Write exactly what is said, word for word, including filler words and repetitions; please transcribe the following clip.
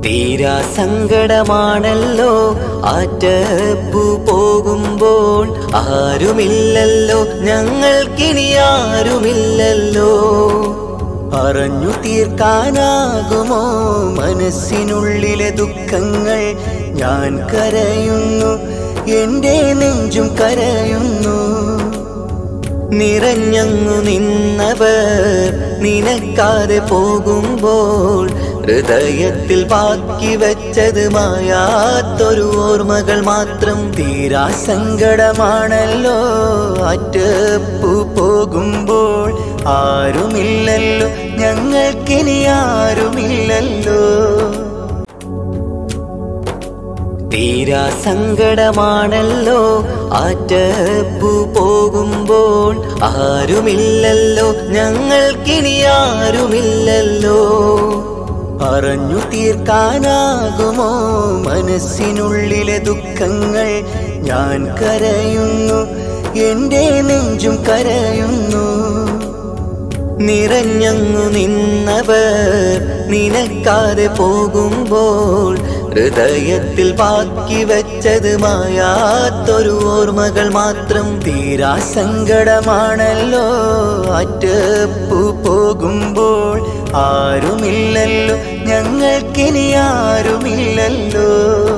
തീരാ സങ്കടമാണല്ലോ ആറ്റപ്പൂ പോകുമ്പോൾ. ആരുമില്ലല്ലോ ഞങ്ങൾക്കിനി ആരുമില്ലല്ലോ. പറഞ്ഞു തീർക്കാനാകുമോ മനസ്സിനുള്ളിലെ ദുഃഖങ്ങൾ? ഞാൻ കരയുന്നു, എൻ്റെ നെഞ്ചും കരയുന്നു. നിറഞ്ഞങ്ങു നിന്നവർ നിനക്കാതെ പോകുമ്പോൾ ഹൃദയത്തിൽ ബാക്കി വെച്ചത് മായാത്തൊരു ഓർമ്മകൾ മാത്രം. തീരാ സങ്കടമാണല്ലോ ആറ്റപ്പൂ പോകുമ്പോൾ. ആരുമില്ലല്ലോ ഞങ്ങൾക്കിനി ആരുമില്ലല്ലോ. തീരാ സങ്കടമാണല്ലോ ആറ്റപ്പൂ പോകുമ്പോൾ. ആരുമില്ലല്ലോ ഞങ്ങൾക്കിനി ആരുമില്ലല്ലോ. പറഞ്ഞു തീർക്കാനാകുമോ മനസ്സിനുള്ളിലെ ദുഃഖങ്ങൾ? ഞാൻ കരയുന്നു, എൻ്റെ നെഞ്ചും കരയുന്നു. നിറഞ്ഞങ്ങു നിന്നവർ നിനക്കാതെ പോകുമ്പോൾ ഹൃദയത്തിൽ ബാക്കി വെച്ചത് മായാത്തൊരു ഓർമ്മകൾ മാത്രം. തീരാ സങ്കടമാണല്ലോ ആറ്റപ്പൂ പോകുമ്പോൾ. ആരുമില്ലല്ലോ ഞങ്ങൾക്കിനി ആരുമില്ലല്ലോ.